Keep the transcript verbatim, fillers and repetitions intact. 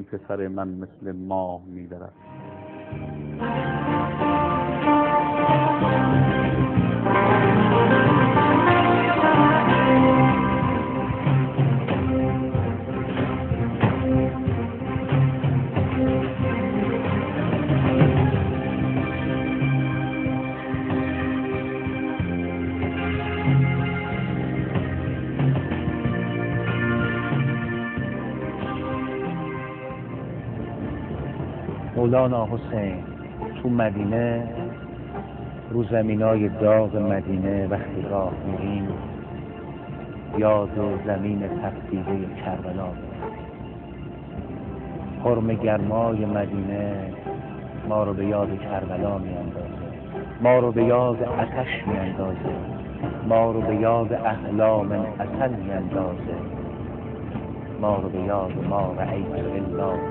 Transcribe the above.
این پسر من مثل ماه می‌درد. مولانا حسین تو مدینه، رو زمینای داغ مدینه وقتی راه میریم یاد و زمین تفدیده کربلا میریم. حرم گرمای مدینه ما رو به یاد کربلا میاندازه، ما رو به یاد آتش میاندازه، ما رو به یاد احلام عسل میاندازه، ما رو به یاد ما رأیت الا